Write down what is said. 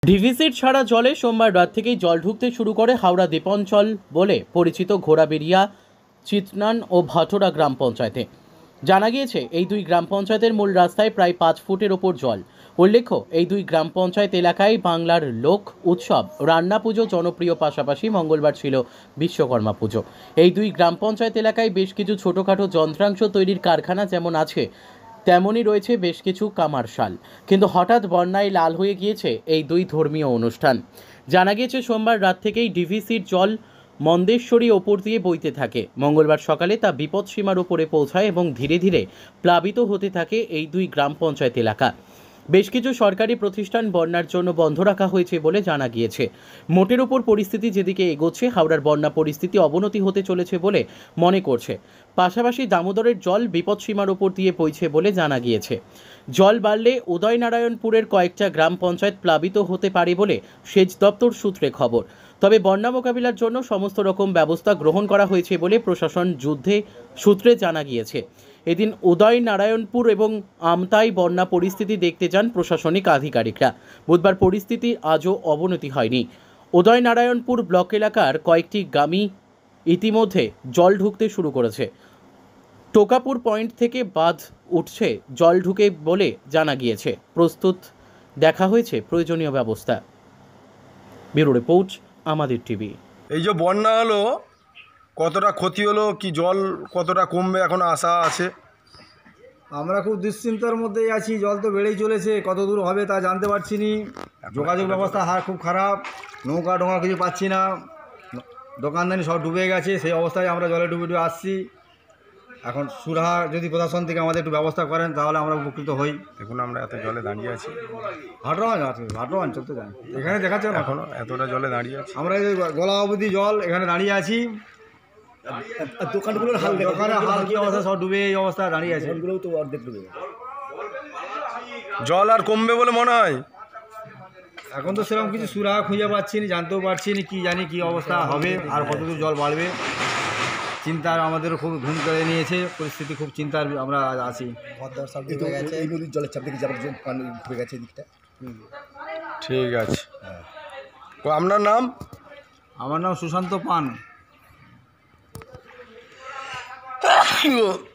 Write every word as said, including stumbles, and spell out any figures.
ডিভিসির ছাড়া জলে সোমবার রাত থেকেই জল ঢুকতে শুরু করে হাওড়া দ্বীপাঞ্চল বলে পরিচিত ঘোড়াবেড়িয়া, চিতনান ও ভাটোরা গ্রাম পঞ্চায়েতে। জানা গিয়েছে, এই দুই গ্রাম পঞ্চায়েতের মূল রাস্তায় প্রায় পাঁচ ফুটের ওপর জল। উল্লেখ্য, এই দুই গ্রাম পঞ্চায়েত এলাকায় বাংলার লোক উৎসব রান্না পুজো জনপ্রিয়, পাশাপাশি মঙ্গলবার ছিল বিশ্বকর্মা পুজো। এই দুই গ্রাম পঞ্চায়েত এলাকায় বেশ কিছু ছোটোখাটো যন্ত্রাংশ তৈরির কারখানা যেমন আছে, তেমনই রয়েছে বেশ কিছু কামারশাল। কিন্তু হঠাৎ বন্যায় লাল হয়ে গিয়েছে এই দুই ধর্মীয় অনুষ্ঠান। জানা গিয়েছে, সোমবার রাত থেকেই ডিভিসির জল মন্দেশ্বরী ওপর দিয়ে বইতে থাকে। মঙ্গলবার সকালে তা বিপদসীমার ওপরে পৌঁছায় এবং ধীরে ধীরে প্লাবিত হতে থাকে এই দুই গ্রাম পঞ্চায়েত এলাকা। বেশ কিছু সরকারি প্রতিষ্ঠান বন্যার জন্য বন্ধ রাখা হয়েছে বলে জানা গিয়েছে। মোটের ওপর পরিস্থিতি যেদিকে এগোচ্ছে, হাওড়ার বন্যা পরিস্থিতি অবনতি হতে চলেছে বলে মনে করছে। পাশাপাশি দামোদরের জল বিপদসীমার ওপর দিয়ে বইছে বলে জানা গিয়েছে। জল বাড়লে উদয়নারায়ণপুরের কয়েকটা গ্রাম পঞ্চায়েত প্লাবিত হতে পারে বলে সেচ দপ্তর সূত্রে খবর। তবে বন্যা মোকাবিলার জন্য সমস্ত রকম ব্যবস্থা গ্রহণ করা হয়েছে বলে প্রশাসন যুদ্ধে সূত্রে জানা গিয়েছে। এদিন উদয়নারায়ণপুর এবং আমতায় বন্যা পরিস্থিতি দেখতে যান প্রশাসনিক আধিকারিকরা। বুধবার পরিস্থিতি আজও অবনতি হয়নি। উদয়নারায়ণপুর ব্লক এলাকার কয়েকটি গ্রামই ইতিমধ্যে জল ঢুকতে শুরু করেছে। টোকাপুর পয়েন্ট থেকে বাঁধ উঠছে জল ঢুকে বলে জানা গিয়েছে। প্রস্তুত দেখা হয়েছে প্রয়োজনীয় ব্যবস্থা। ব্যুরো রিপোর্ট, আমাদের টিভি। এই যে বন্যা হলো, কতটা ক্ষতি হলো, কি জল কতটা কমবে এখন আশা আছে? আমরা খুব দুশ্চিন্তার মধ্যেই আছি। জল তো বেড়েই চলেছে, কত দূর হবে তা জানতে পারছি নি। যোগাযোগ ব্যবস্থা হার খুব খারাপ, নৌকা ডোঙা কিছু পাচ্ছি না, দোকানদানি সব ডুবে গেছে। সেই অবস্থায় আমরা জলে ডুবে ডুবে আসছি। এখন সুরাহা যদি প্রশাসন থেকে আমাদের একটু ব্যবস্থা করেন তাহলে আমরা উপকৃত হই। দেখুন, আমরা এত জলে দাঁড়িয়ে আছি। ভাটোয়া আছে, ভাটোয়া অঞ্চল তো জানি, এখানে দেখাচ্ছে না এখনও এতটা জলে দাঁড়িয়ে আছি। আমরা এই গলা অবধি জল, এখানে দাঁড়িয়ে আছি। দোকানগুলোর হাল, দোকানের হাল কি অবস্থা, সব ডুবে এই অবস্থায় দাঁড়িয়ে আছে। ওগুলোও তো অর্ধেক ডুবে। জল আর কমবে বলে মনে হয়? এখন তো সেরকম কিছু সুরাহা খুঁজে পাচ্ছি না, জানতেও পারছি না, কী জানি কী অবস্থা হবে আর কতদূর জল বাড়বে। চিন্তার আমাদেরও খুব ঘুম কেড়ে নিয়েছে, পরিস্থিতি খুব চিন্তার আমরা আছি। এই নদীর জলের চাপ দেখে যাবার জন্য পানি ঢুকে গেছে এদিকটা। ঠিক আছে। তো আপনার নাম? আমার নাম সুশান্ত পান।